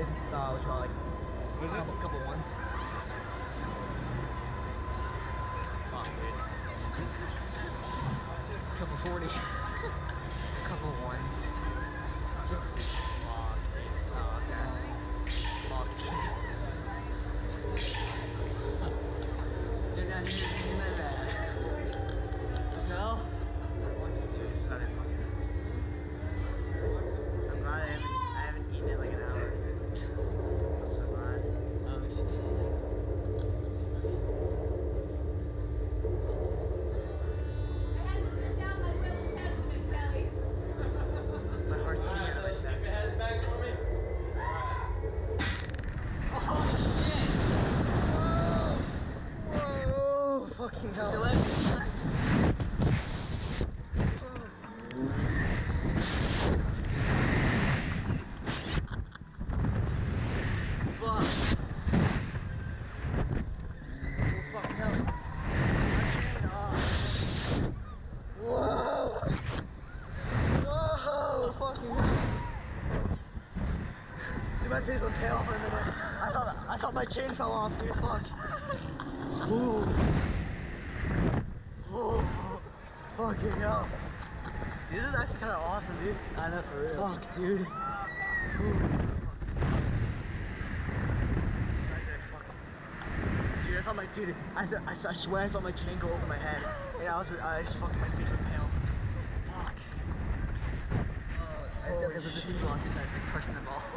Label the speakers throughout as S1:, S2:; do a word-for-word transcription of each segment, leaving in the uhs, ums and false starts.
S1: this, uh, which are like
S2: Was
S1: a
S2: it?
S1: couple, couple ones. Fuck, dude. Couple forty. Couple ones. Just fuck, dude. Oh, okay. Fuck, dude. You're not even using my bad. No? It's not it fucking.
S3: I'm glad I haven't, I haven't eaten in like an hour. I'm so glad.
S1: Oh shit.
S4: I had to sit down my will and testament, Kelly.
S3: My heart's beating out of my chest.
S2: back for me.
S1: Holy shit!
S3: Whoa! Fucking hell.
S1: The left side. Fuck.
S3: Oh, fucking hell. Oh. Whoa! Whoa! Fucking hell. Dude, my face went pale for a minute. I thought I thought my chain fell off, dude. Fuck. Ooh. Oh, fucking hell. Dude, this is actually kind of awesome, dude.
S1: I know for real.
S3: Fuck, dude. Ooh. It's like that fucking- Dude, I thought my dude. I, th I, I swear I thought my chain go over my head. And I was, I just fucking my face went pale. Fuck.
S1: I feel there's a sequel on two sides, like crushing the balls.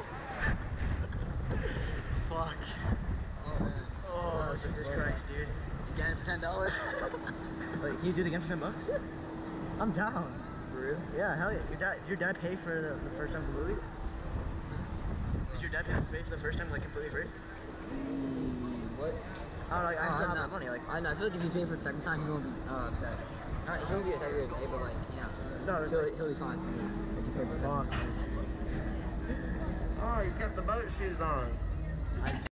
S3: Fuck.
S2: Oh man.
S3: Oh, Jesus Christ, dude.
S1: You get it for ten dollars?
S3: Wait, can you do it again for ten bucks? I'm down.
S1: For real?
S3: Yeah, hell yeah. Your dad, did your dad pay for the, the first time completely? Did your dad pay pay for the first time like completely free?
S1: Mm, what?
S3: I don't know, like, I
S1: Oh,
S3: still have
S1: no.
S3: that money, like.
S1: I know. I feel like if you pay for the second time, he won't be uh, upset. Not, he won't be upset either, but like, you know,
S3: No, it's
S1: he'll,
S3: like,
S1: he'll be fine if you pay for the second
S3: fuck.
S1: time.
S2: Oh, you kept the boat shoes on.
S1: I